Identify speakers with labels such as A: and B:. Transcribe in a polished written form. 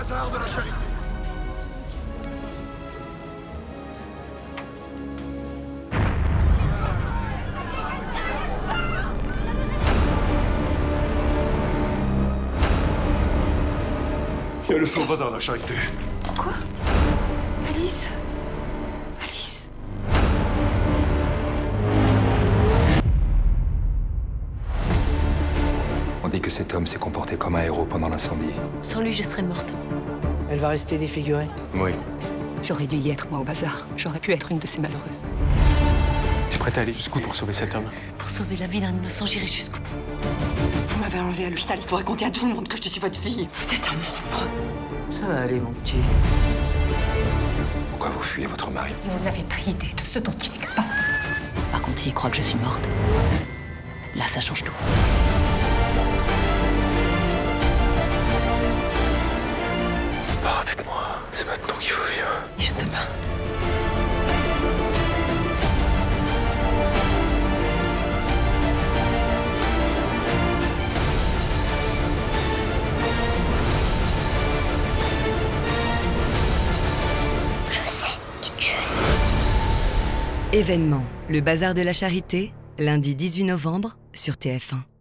A: bazar de la Charité. Il y a le feu au bazar de la Charité.
B: Quoi? Alice? Alice?
C: On dit que cet homme s'est comporté comme un héros pendant l'incendie.
B: Sans lui, je serais morte.
D: Elle va rester défigurée.
C: Oui.
B: J'aurais dû y être, moi, au bazar. J'aurais pu être une de ces malheureuses.
E: T'es prête à aller jusqu'où pour sauver cet homme?
B: Pour sauver la vie d'un innocent, j'irai jusqu'au bout.
F: Vous m'avez enlevé à l'hôpital, il faut raconter à tout le monde que je suis votre fille.
B: Vous êtes un monstre.
D: Ça va aller, mon petit.
C: Pourquoi vous fuyez votre mari?
B: Vous n'avez pas idée de ce dont il est capable. Par contre, s'il croit que je suis morte, là, ça change tout.
C: Pars avec moi. C'est maintenant qu'il faut vivre.
B: Je ne peux pas.
G: Je sais qui tu es.
H: Événement, le bazar de la Charité, lundi 18 novembre sur TF1.